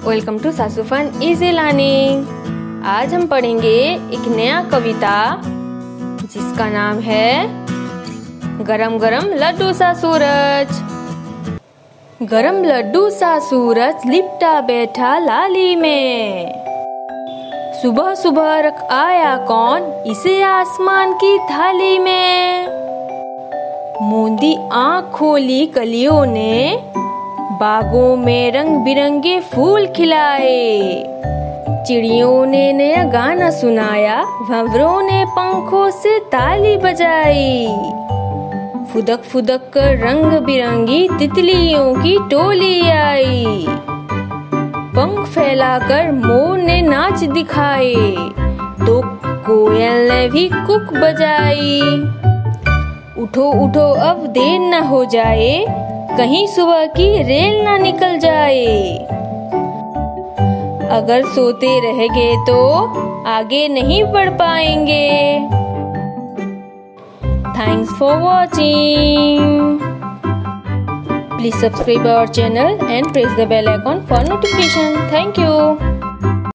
Welcome to सासू fun easy learning. आज हम पढ़ेंगे एक नया कविता जिसका नाम है गरम गरम लड्डू सा सूरज। गरम लड्डू सा सूरज लिपटा बैठा लाली में, सुबह सुबह रख आया कौन इसे आसमान की थाली में। मूंदी आँख खोली कलियों ने, बागों में रंग बिरंगे फूल खिलाए। चिड़ियों ने नया गाना सुनाया, भंवरों ने पंखों से ताली बजाई। फुदक फुदक कर रंग बिरंगी तितलियों की टोली आई। पंख फैलाकर मोर ने नाच दिखाए, तो कोयल ने भी कुक बजाई। उठो उठो अब देर न हो जाए, कहीं सुबह की रेल ना निकल जाए। अगर सोते रह गए तो आगे नहीं बढ़ पाएंगे। Thanks for watching. Please subscribe our channel and press the bell icon for notification. Thank you.